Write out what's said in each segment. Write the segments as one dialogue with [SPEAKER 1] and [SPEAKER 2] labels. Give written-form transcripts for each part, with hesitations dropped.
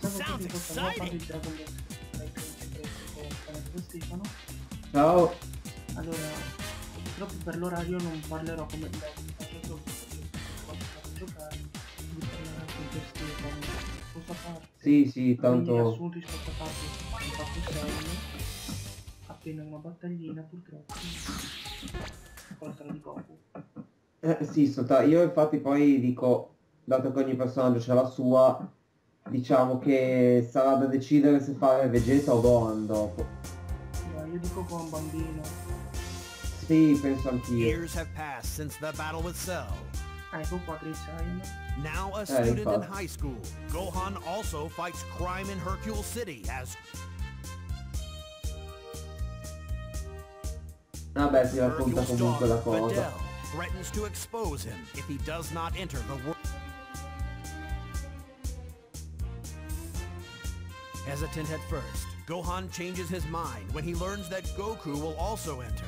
[SPEAKER 1] Sounds exciting.
[SPEAKER 2] Stefano.
[SPEAKER 3] Ciao.
[SPEAKER 2] Allora, purtroppo per l'orario non parlerò come faccio solo perché posso giocare, quindi parlerò con te Stefano. Cosa parte?
[SPEAKER 3] Sì,
[SPEAKER 2] Quindi
[SPEAKER 3] tanto...
[SPEAKER 2] riassunti questa parte ho fatto segno, appena una battaglina purtroppo, quella di Goku.
[SPEAKER 3] Sì, io infatti poi dico, dato che ogni personaggio c'ha la sua, diciamo che sarà da decidere se fare Vegeta o Gohan dopo.
[SPEAKER 2] No, io dico con bambino.
[SPEAKER 3] Sì, penso anch'io.
[SPEAKER 1] Years have passed since the battle with Cell.
[SPEAKER 2] Ecco qua Chris Saiyan.
[SPEAKER 1] Now a student in
[SPEAKER 3] infatti.
[SPEAKER 1] high school, Gohan also fights crime in Hercule City as
[SPEAKER 3] Vabbè, si racconta
[SPEAKER 1] Hercule's
[SPEAKER 3] comunque la
[SPEAKER 1] daughter,
[SPEAKER 3] cosa.
[SPEAKER 1] Videl, threatens to expose him if he does not enter the world. Hesitant at first, Gohan changes his mind when he learns that Goku will also enter.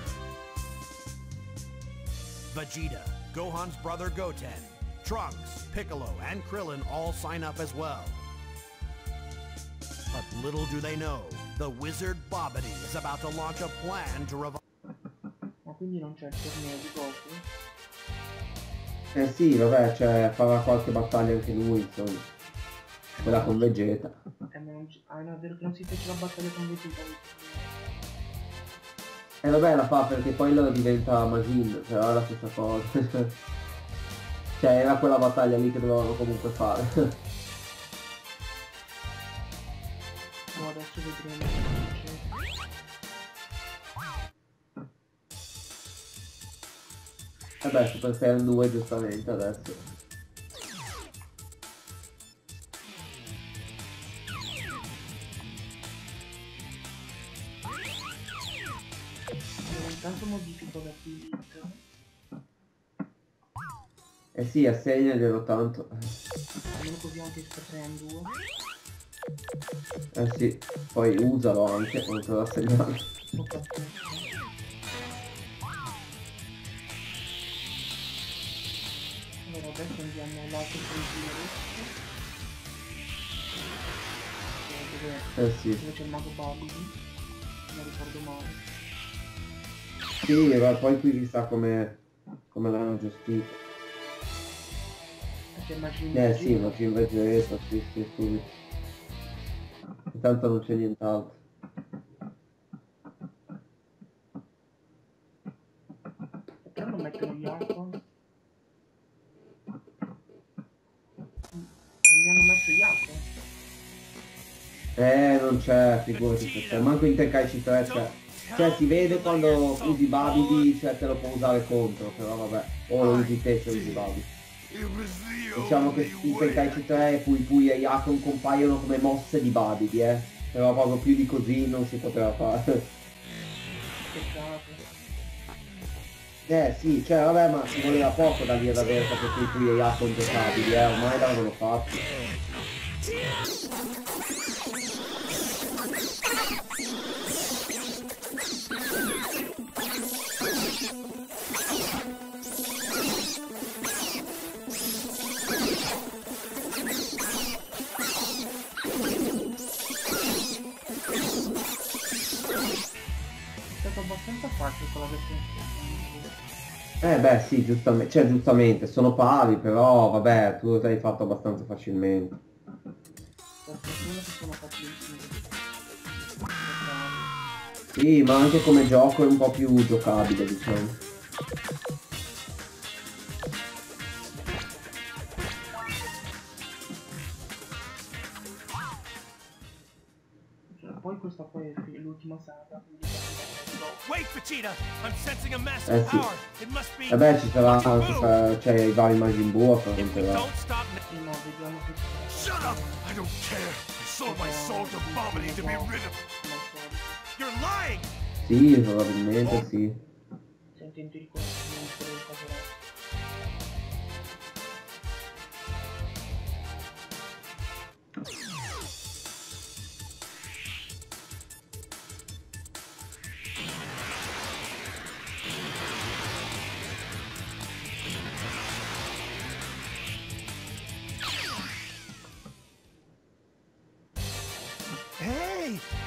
[SPEAKER 1] Vegeta, Gohan's brother Goten, Trunks, Piccolo, and Krillin all sign up as well. But little do they know, the wizard Babidi is about to launch a plan to revive.
[SPEAKER 2] Ma quindi non c'è il torneo di Goku?
[SPEAKER 3] Sì, vabbè, cioè farà qualche battaglia anche lui, insomma. Quella con Vegeta.
[SPEAKER 2] Ma non no, è vero che non si fece la battaglia con Vegeta.
[SPEAKER 3] E vabbè, la fa perché poi lo diventa Majin, però è la stessa cosa. Cioè, era quella battaglia lì che dovevano comunque fare.
[SPEAKER 2] No, adesso vedremo cosa succede.
[SPEAKER 3] Vabbè, Super Saiyan 2 giustamente adesso.
[SPEAKER 2] Intanto modifico da qui
[SPEAKER 3] Eh sì, assegnalielo tanto.
[SPEAKER 2] almeno così anche Super Saiyan 2.
[SPEAKER 3] Eh sì, poi usalo anche quando te lo assegnare.
[SPEAKER 2] Allora adesso andiamo all'altro pensiero.
[SPEAKER 3] Sì.
[SPEAKER 2] Dove c'è il mago Babidi. Non ricordo male.
[SPEAKER 3] Sì, ma poi qui chissà come l'hanno gestito.
[SPEAKER 2] C'è Majin
[SPEAKER 3] Sì, Majin Vegeta, sì, subito. Intanto non c'è nient'altro.
[SPEAKER 2] Perché non mettono gli Icon? Non mi hanno messo gli Icon?
[SPEAKER 3] Non c'è, figurati se c'è. Manco in Tenkaichi 3 c'è. Cioè si vede quando usi Babidi, cioè te lo può usare contro, però vabbè. O lo usi te se usi Babidi. Diciamo che in Tenkaichi 3 Pui e Yakon compaiono come mosse di Babidi, però proprio più di così non si poteva fare.
[SPEAKER 2] Peccato.
[SPEAKER 3] Sì, cioè vabbè, ma ci voleva poco da lì ad avere proprio Pui e Yakon giocabili, ormai l'avevano fatto.
[SPEAKER 2] Abbastanza facile con la versione.
[SPEAKER 3] Beh sì, giustamente, sono pari, però vabbè, tu lo hai fatto abbastanza facilmente.
[SPEAKER 2] Per fortuna che sono facilissimi.
[SPEAKER 3] Sì, ma anche come gioco è un po' più giocabile, diciamo.
[SPEAKER 2] Poi questa poi è l'ultima saga, quindi
[SPEAKER 1] Wait, Vegeta! I'm sensing a massive
[SPEAKER 3] Sì.
[SPEAKER 1] power. It must be.
[SPEAKER 3] Vabbè, ci sarà
[SPEAKER 1] Fucking move!
[SPEAKER 3] anche c'è i vari Majin Buu a affronterà.
[SPEAKER 1] Don't stop now.
[SPEAKER 2] sì, no, vediamo se
[SPEAKER 1] Shut up! I don't care. I sold my soul to Babidi to be rid of. You're lying!
[SPEAKER 3] Sì, probabilmente sì.
[SPEAKER 2] Sentendo i riconoscimenti del caso.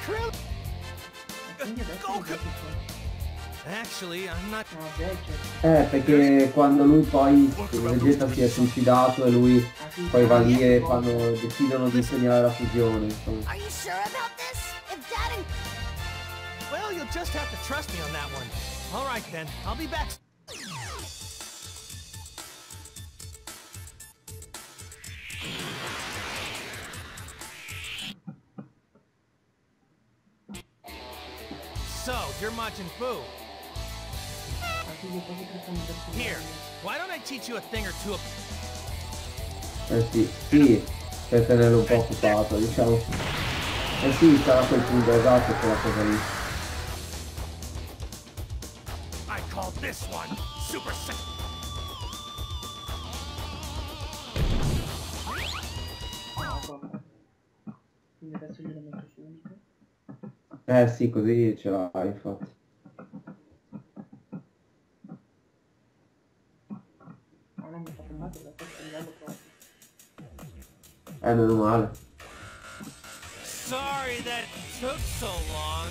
[SPEAKER 1] really?
[SPEAKER 2] E quindi adesso
[SPEAKER 1] Go,
[SPEAKER 2] lo faccio.
[SPEAKER 1] Actually, I'm not.
[SPEAKER 2] No, Vegeta.
[SPEAKER 3] Perché quando lui poi Vegeta si è suicidato e lui
[SPEAKER 2] Ah, sì,
[SPEAKER 3] poi va lì e
[SPEAKER 2] quando-
[SPEAKER 3] decidono di segnare la fusione, insomma.
[SPEAKER 4] Are you sure about this? If Dad and
[SPEAKER 1] Well, you'll just have to trust me on that one. All right then, I'll be back. So, you're Majin Buu.
[SPEAKER 2] Ah, sì, io proprio tratto di personaggio.
[SPEAKER 1] Here, why don't I teach you a thing or two of...
[SPEAKER 3] Sì, per tenerlo un po' occupato, diciamo. Sì, sarà quel punto esatto, quella cosa lì.
[SPEAKER 1] I call this one Super Saiyan.
[SPEAKER 2] No, vabbè. Quindi adesso glielo metto subito.
[SPEAKER 3] Sì, così ce l'hai, infatti.
[SPEAKER 2] Ma non mi fa male da questo livello proprio.
[SPEAKER 3] Meno male.
[SPEAKER 1] Sorry that took so long.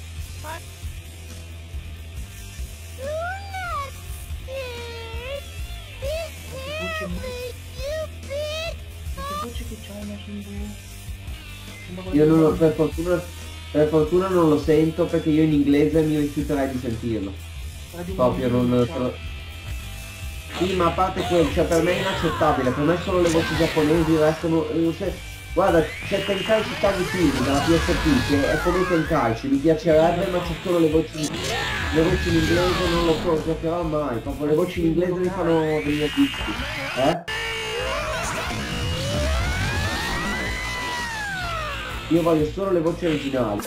[SPEAKER 4] do not fear. Be careful, you big.
[SPEAKER 2] Che voce che c'hai, Majin Buu? Sembra
[SPEAKER 3] Io non,
[SPEAKER 2] quello
[SPEAKER 3] per fortuna non lo sento perché io in inglese mi rifiuterei di sentirlo.
[SPEAKER 2] di un
[SPEAKER 3] Proprio
[SPEAKER 2] bambino,
[SPEAKER 3] non...
[SPEAKER 2] diciamo.
[SPEAKER 3] Sì, ma a parte quello, cioè per me è inaccettabile, per me solo le voci giapponesi restano... guarda, c'è Tenkaichi Tag Team dalla PSP che è come Tenkaichi, mi piacerebbe, ma c'è solo le voci in inglese, non lo so, giocherò mai, proprio le voci in inglese mi fanno venire tristi. Io voglio solo le voci originali.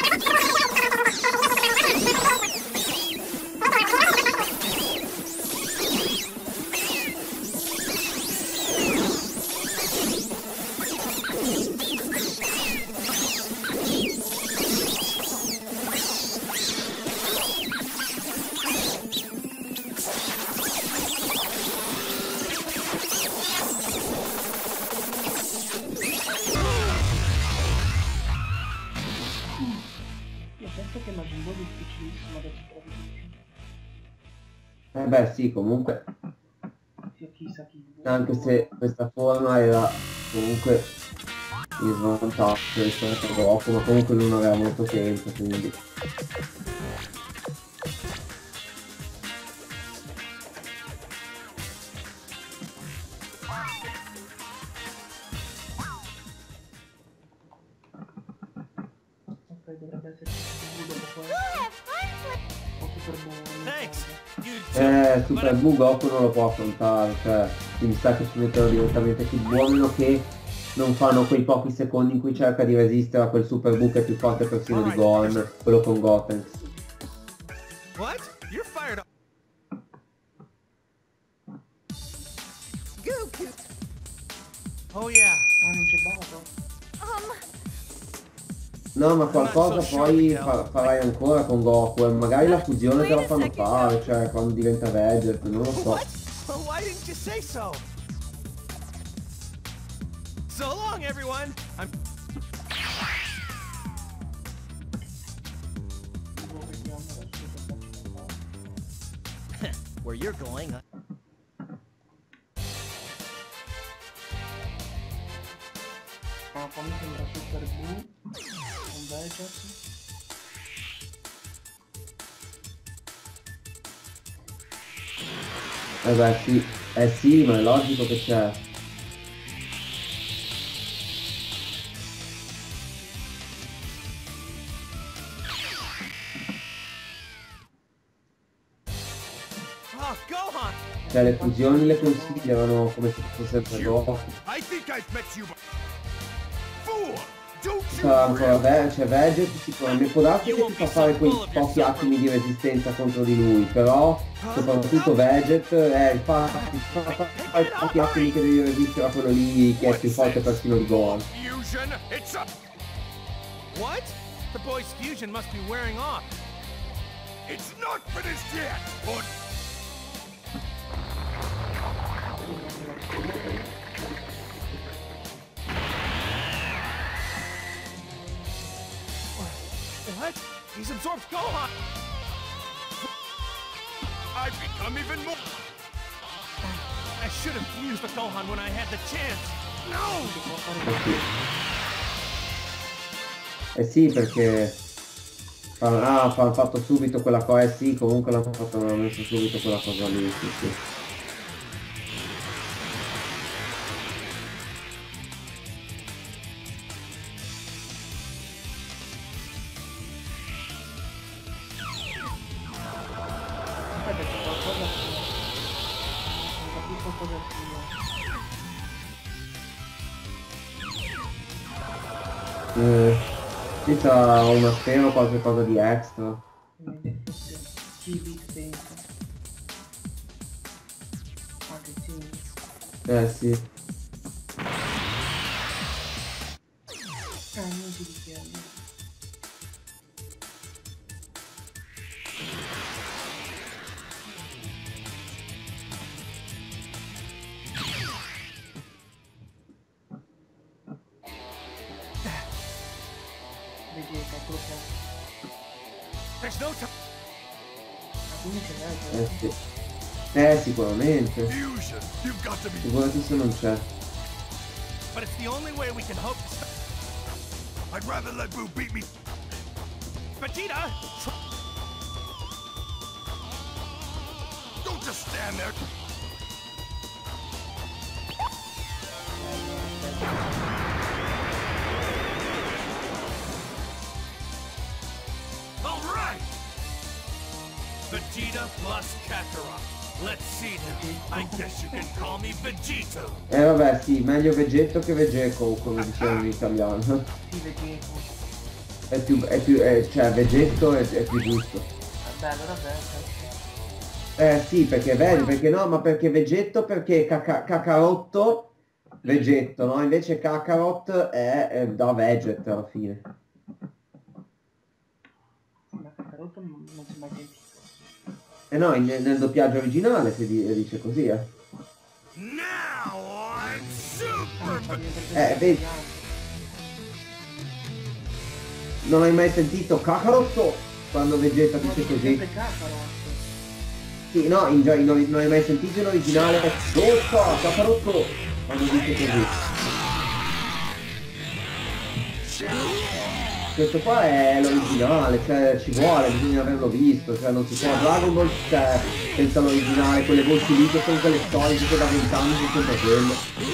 [SPEAKER 2] Io penso che Majin Buu è difficilissimo da sopravvivere.
[SPEAKER 3] Beh sì, comunque,
[SPEAKER 2] Chissà chi.
[SPEAKER 3] anche se questa forma era comunque in svantaggio rispetto a Goku, ma comunque lui non aveva molto tempo, quindi...
[SPEAKER 2] Ok, dovrebbe esserci un dopo questo.
[SPEAKER 4] Have fun with.
[SPEAKER 2] O Super Buu.
[SPEAKER 1] Thanks. You
[SPEAKER 3] Super Buu Goku non lo può affrontare, cioè, quindi sa che ci mettono direttamente più buono che non fanno quei pochi secondi in cui cerca di resistere a quel Super Buu che è più forte persino di Gohan, quello con Gotenks.
[SPEAKER 1] What? You're fired up.
[SPEAKER 4] Goku.
[SPEAKER 1] Oh yeah.
[SPEAKER 2] Ah, non c'è Baba.
[SPEAKER 3] No, ma qualcosa poi farai ancora con Goku e magari la fusione te la fanno fare, cioè quando diventa Vegeta, non lo so.
[SPEAKER 1] What? Well, why didn't you say so? So long, everyone. I'm. Where you're going?
[SPEAKER 2] Ah, poi mi sembra Super Buu. Un Vegeta.
[SPEAKER 3] Beh sì, sì, ma è logico che c'è.
[SPEAKER 1] Oh, Gohan!
[SPEAKER 3] Cioè le fusioni le considerano come se fosse sempre Goku.
[SPEAKER 1] I think I've met you. Fool! Don't
[SPEAKER 3] Sarà ancora c'è Vegeta sicuramente, può darsi che ti fa fare quei pochi attimi di resistenza contro di lui, però soprattutto Vegeta fa i pochi attimi che devi resistere a quello lì che è più forte persino di Gohan.
[SPEAKER 1] Fusion, it's up. What? The boy's fusion must be wearing off. It's not finished yet, but He's absorbed Gohan! I've become even more... I should have fused the Gohan when I had the chance! No!
[SPEAKER 3] Eh sì, perché... hanno fatto subito quella cosa, sì, comunque hanno messo subito quella cosa lì, sì, sì. Ci sarà una sfera o qualche cosa di extra. Sì.
[SPEAKER 2] Non ti richiede. Vegeta, cosa?
[SPEAKER 1] There's no time.
[SPEAKER 2] Quindi ce l'hai,
[SPEAKER 3] sì. Sicuramente.
[SPEAKER 1] Fusion, you've got to be...
[SPEAKER 3] Figurati se non c'è.
[SPEAKER 1] But it's the only way we can hope to stop... I'd rather let Boo beat me... Vegeta! Don't just stand there! All right! Vegeta plus Kakarot. Let's see now. I guess you can call me Vegito.
[SPEAKER 3] Vabbè, sì, meglio Vegetto che Vegeco, come dicevano in italiano.
[SPEAKER 2] Sì, Vegeto.
[SPEAKER 3] Cioè, Vegetto è più giusto.
[SPEAKER 2] Vabbè, allora beh,
[SPEAKER 3] Sì, perché vedi, perché no, ma perché Vegetto, perché Kakarotto, Vegetto, no? Invece Kakarot è da Veget alla fine.
[SPEAKER 2] ma Kakaroto non si è mai sentito.
[SPEAKER 3] No, nel doppiaggio originale si dice così,
[SPEAKER 1] Now I'm super.
[SPEAKER 3] Vedi. Non hai mai sentito Kakarotto quando Vegeta dice così?
[SPEAKER 2] Sempre Kakarot.
[SPEAKER 3] Sì, no, non hai mai sentito in originale Kakarotto quando dice così. Questo qua è l'originale, cioè ci vuole, bisogna averlo visto, cioè non si può. Dragon Ball senza l'originale, quelle voci lì che sono quelle storiche che da 20 anni sono sempre quelle.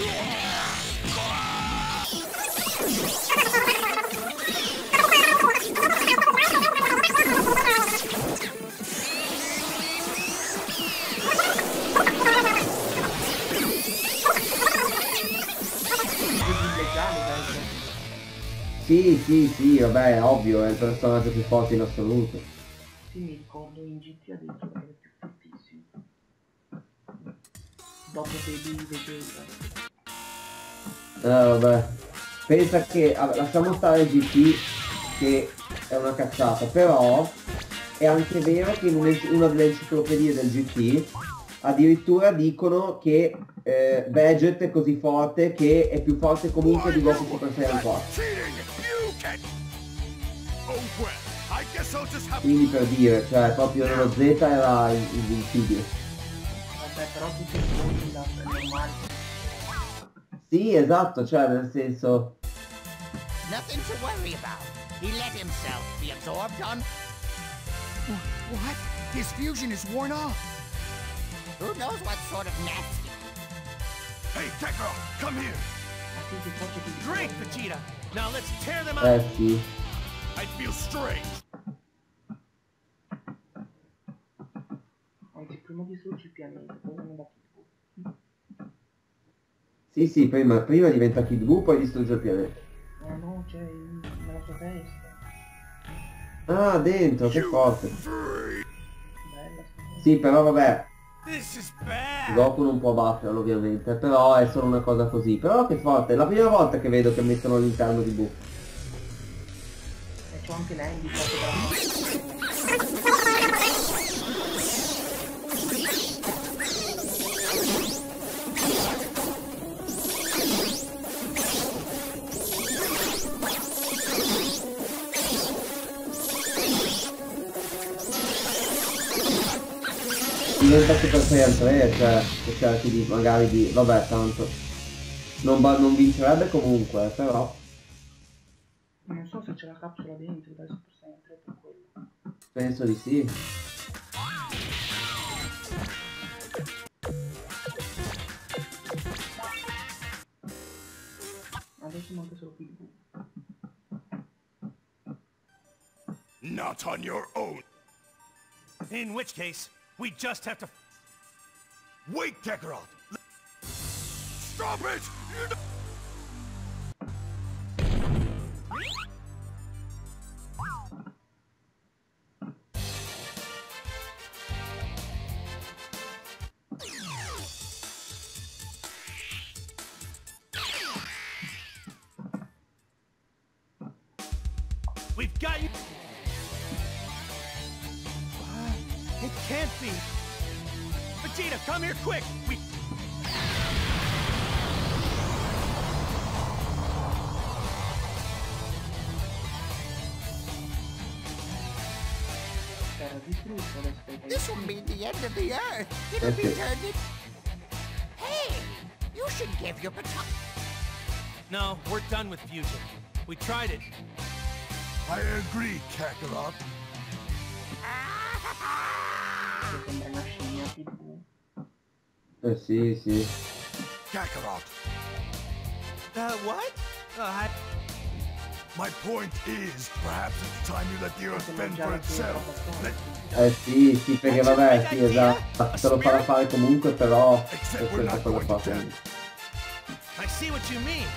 [SPEAKER 3] Sì, vabbè, è ovvio, è il personaggio più forte in assoluto.
[SPEAKER 2] Sì, mi ricordo in GT addirittura che era più fortissimo. Dopo Baby Vegeta.
[SPEAKER 3] Vabbè. Pensa che, lasciamo stare GT, che è una cazzata, però è anche vero che in una delle enciclopedie del GT addirittura dicono che Veget è così forte che è più forte comunque di Goku Super Saiyan 4. Quindi per dire, cioè proprio nello Z era invincibile.
[SPEAKER 2] Vabbè, però tutti i mondi là, è normale.
[SPEAKER 3] Sì, esatto, cioè nel senso...
[SPEAKER 5] Nothing to worry about. He let himself be absorbed on...
[SPEAKER 1] What? His fusion is worn off.
[SPEAKER 5] Who knows what sort of nasty...
[SPEAKER 1] Hey, Kakarot, come here. Drink, Vegeta. Now let's tear them out.
[SPEAKER 3] Sì.
[SPEAKER 1] I feel strange.
[SPEAKER 2] Anzi, prima distruggi il pianeta, poi non da Kid
[SPEAKER 3] Sì, prima diventa Kid Buu, poi distrugge il pianeta.
[SPEAKER 2] no, c'è nella sua testa.
[SPEAKER 3] Ah, dentro, che forte.
[SPEAKER 2] Bella.
[SPEAKER 3] Sì, però vabbè,
[SPEAKER 1] This is bad.
[SPEAKER 3] Goku non può batterlo ovviamente, però è solo una cosa così. Però che forte, è la prima volta che vedo che mettono all'interno di Buu.
[SPEAKER 2] E c'ho anche l'Andy proprio
[SPEAKER 3] diventa Super Saiyan 3, cioè, che cerchi di, magari di, vabbè, tanto, non vincerebbe comunque, però,
[SPEAKER 2] Non so se c'è la capsula dentro dai Super Saiyan 3 per quello.
[SPEAKER 3] penso di sì.
[SPEAKER 2] Adesso manca solo Kid Buu.
[SPEAKER 1] Not on your own. In which case, we just have to... Wait, Kakarot! Stop it! You don't... We've got you... It can't be. Vegeta, come here quick. We...
[SPEAKER 2] Era distrutto adesso.
[SPEAKER 5] This will mean the end of the Earth. It'll be turned in... Hey, you should give your baton...
[SPEAKER 1] No, we're done with fusion. We tried it. I agree, Kakarot.
[SPEAKER 2] Sembra una scimmia Kid Buu.
[SPEAKER 3] Sì, sì.
[SPEAKER 1] Kakarot. What? My point is, perhaps it's time you let the Earth fend for itself.
[SPEAKER 3] Sì, sì, perché vabbè, sì, esatto, te lo farà fare comunque, però, è questa cosa qua. Quindi.
[SPEAKER 1] I see what you mean.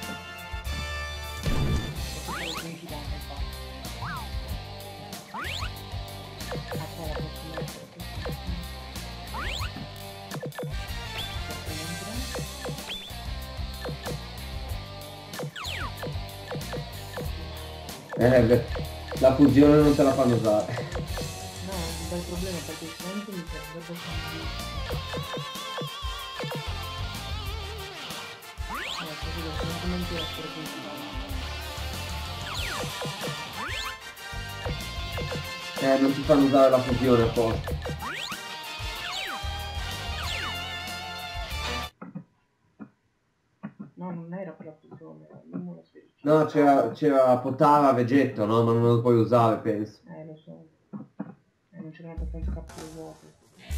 [SPEAKER 3] La fusione non te la fanno usare.
[SPEAKER 2] No, non è il problema perché senti mi serve
[SPEAKER 3] Non ti fanno usare la fusione apposta.
[SPEAKER 2] No, non era per la fusione, era la sfera.
[SPEAKER 3] No, c'era Potara, Vegetto, no? Ma non lo puoi usare, penso.
[SPEAKER 2] Lo so. Non c'erano abbastanza capsule vuote.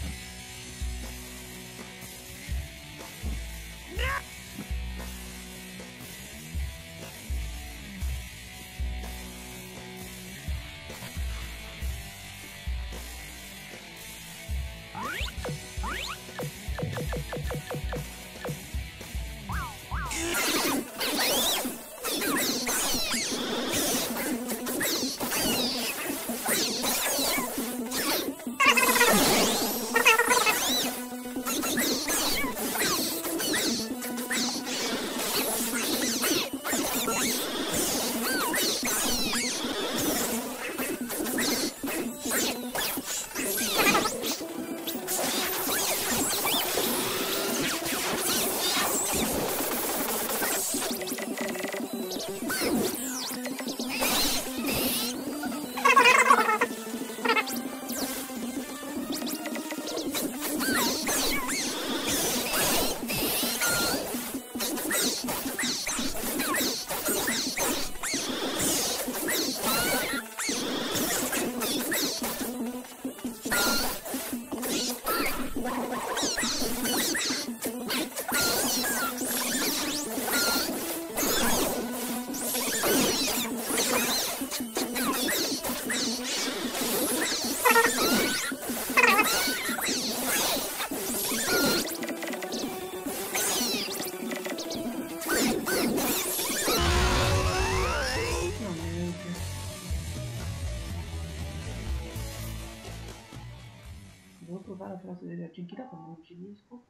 [SPEAKER 2] Devo provare la frase dell'Argentina quando non ci riesco.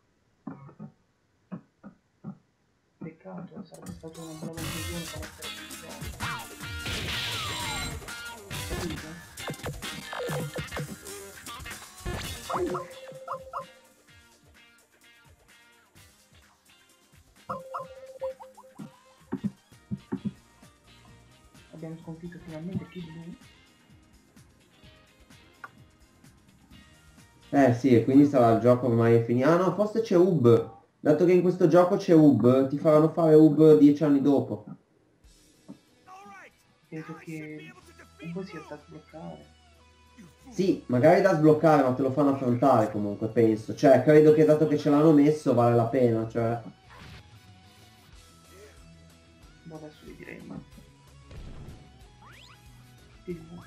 [SPEAKER 2] Peccato, sarebbe stata una bella conclusione per essere capito? Abbiamo sconfitto finalmente Kid Buu.
[SPEAKER 3] Eh sì, e quindi sarà il gioco ormai finito. Ah no, forse c'è Hub. Dato che in questo gioco c'è Hub, ti faranno fare Hub 10 anni dopo.
[SPEAKER 2] Penso che un po' sia da sbloccare.
[SPEAKER 3] Sì, magari da sbloccare, ma te lo fanno affrontare comunque, penso. Cioè, credo che dato che ce l'hanno messo vale la pena, cioè.
[SPEAKER 2] Ma adesso vedremo. Vediamo.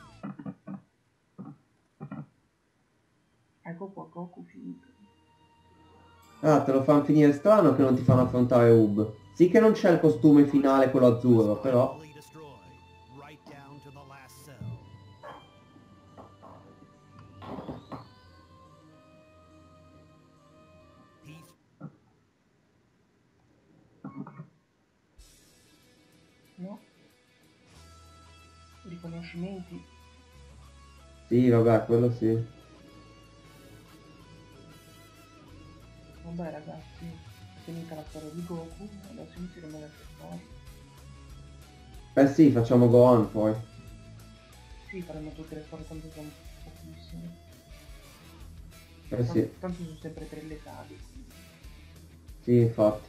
[SPEAKER 2] Ecco qua, Goku finito.
[SPEAKER 3] Ah, te lo fanno finire strano che non ti fanno affrontare Hub. Sì che non c'è il costume finale, quello azzurro, però.
[SPEAKER 2] No? Riconoscimenti?
[SPEAKER 3] Sì, vabbè, quello sì.
[SPEAKER 2] Vabbè ragazzi, è finita la storia di Goku, adesso inizieremo le altre storie.
[SPEAKER 3] Eh sì, facciamo Gohan poi.
[SPEAKER 2] Sì, faremo tutte le storie quando sono pochissime.
[SPEAKER 3] Eh sì,
[SPEAKER 2] Tanto sono sempre 3 letali.
[SPEAKER 3] sì, infatti.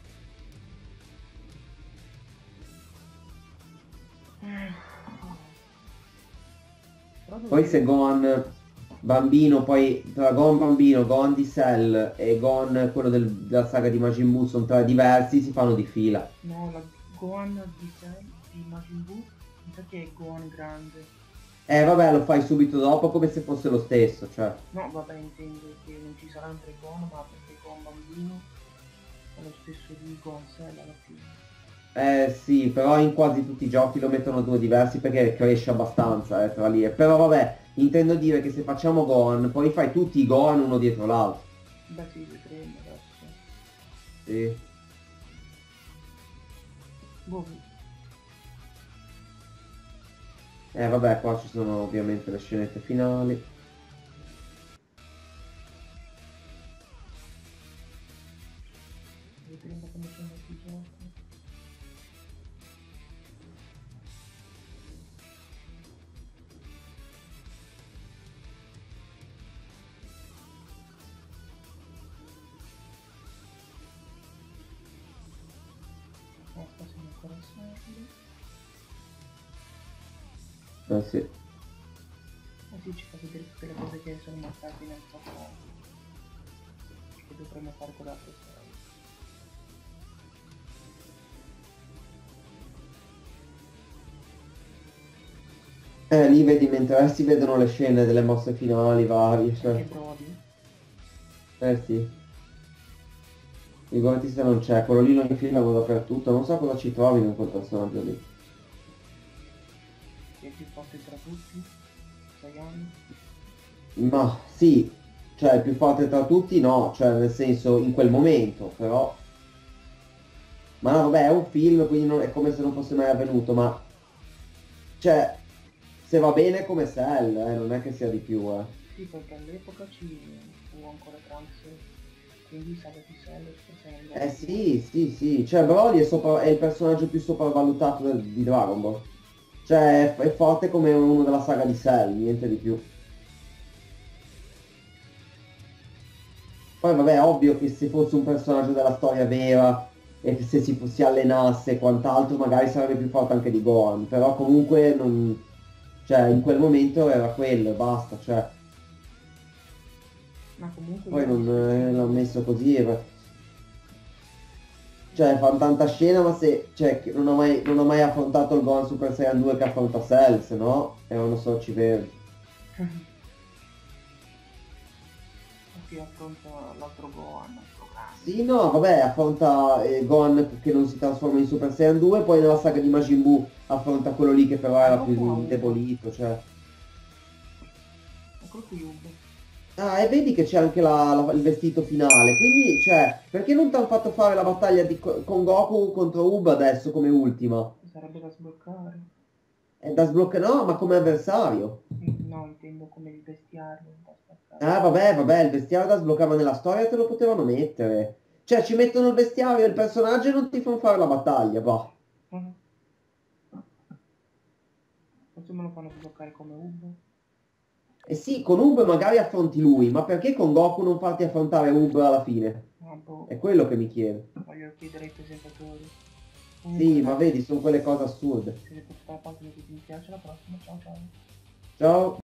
[SPEAKER 2] Però devo
[SPEAKER 3] Poi
[SPEAKER 2] dire-
[SPEAKER 3] se Gohan bambino, poi tra Gohan bambino, Gohan di Cell e Gohan quello della saga di Majin Buu sono tre diversi, si fanno di fila.
[SPEAKER 2] No, la Gohan di Cell di Majin Buu, mi sa che è Gohan grande.
[SPEAKER 3] Vabbè, lo fai subito dopo come se fosse lo stesso, cioè.
[SPEAKER 2] No, vabbè, intendo che non ci saranno 3 Gohan, ma perché Gohan bambino è lo stesso di Gohan Cell alla fine.
[SPEAKER 3] Sì, però in quasi tutti i giochi lo mettono due diversi perché cresce abbastanza, tra lì. Però vabbè, intendo dire che se facciamo Gohan, poi fai tutti i Gohan uno dietro l'altro.
[SPEAKER 2] Beh sì, vedremo adesso.
[SPEAKER 3] Sì.
[SPEAKER 2] Boh,
[SPEAKER 3] Vabbè, qua ci sono ovviamente le scenette finali.
[SPEAKER 2] vedremo come sono i giochi. Qua siamo ancora salvi.
[SPEAKER 3] Sì.
[SPEAKER 2] Ah sì, ci fa vedere tutte le cose che sono mancate nel passato. Che dovremmo fare con l'altra storia.
[SPEAKER 3] Lì vedi, mentre si vedono le scene delle mosse finali varie,
[SPEAKER 2] Anche
[SPEAKER 3] cioè.
[SPEAKER 2] Brody.
[SPEAKER 3] Sì. Il Gortista non c'è, quello lì lo infilano dappertutto, non so cosa ci trovino in quel personaggio lì.
[SPEAKER 2] Che è più forte tra tutti. 6 anni.
[SPEAKER 3] Ma sì, cioè il più forte tra tutti no, cioè nel senso in quel momento, però. Ma no, vabbè, è un film, quindi è come se non fosse mai avvenuto, ma. Cioè, se va bene è come Cell, non è che sia di più,
[SPEAKER 2] Sì, perché all'epoca ci fu ancora Trunks, quindi Saga di Cell
[SPEAKER 3] Sì, cioè Broly è il personaggio più sopravvalutato di Dragon Ball. Cioè è forte come uno della saga di Cell, niente di più. Poi vabbè, è ovvio che se fosse un personaggio della storia vera e che se si allenasse e quant'altro magari sarebbe più forte anche di Gohan, però comunque non. Cioè in quel momento era quello e basta, cioè.
[SPEAKER 2] Ma comunque
[SPEAKER 3] Poi
[SPEAKER 2] io
[SPEAKER 3] non
[SPEAKER 2] ho
[SPEAKER 3] l'ho
[SPEAKER 2] visto
[SPEAKER 3] messo così. Cioè, fanno tanta scena, ma se. Cioè, che non ho mai affrontato il Gohan Super Saiyan 2 che affronta Cell, se no, non so, ci vedo.
[SPEAKER 2] che affronta l'altro Gohan, l'altro grande.
[SPEAKER 3] Sì, no, vabbè, affronta Gohan che non si trasforma in Super Saiyan 2, poi nella saga di Majin Buu affronta quello lì che però era più indebolito, cioè.
[SPEAKER 2] Ecco qui Ubo.
[SPEAKER 3] Ah, e vedi che c'è anche il vestito finale, quindi, cioè, perché non ti hanno fatto fare la battaglia con Goku contro Uba adesso come ultima?
[SPEAKER 2] Sarebbe da sbloccare.
[SPEAKER 3] È da sbloccare, no, ma come avversario.
[SPEAKER 2] No, intendo come il bestiario da sbloccare.
[SPEAKER 3] Ah, vabbè, il vestiario da sbloccare nella storia te lo potevano mettere. Cioè, ci mettono il vestiario e il personaggio e non ti fanno fare la battaglia, boh.
[SPEAKER 2] Forse me lo fanno sbloccare come Ubo.
[SPEAKER 3] Eh sì, con Ub magari affronti lui, ma perché con Goku non farti affrontare Ub alla fine?
[SPEAKER 2] Ah, boh,
[SPEAKER 3] È quello che mi chiedo.
[SPEAKER 2] voglio chiedere ai presentatori.
[SPEAKER 3] Sì, ma vedi, sono quelle cose assurde.
[SPEAKER 2] Se vi è piaciuta la parte, mi piace, alla prossima, ciao ciao.
[SPEAKER 3] Ciao.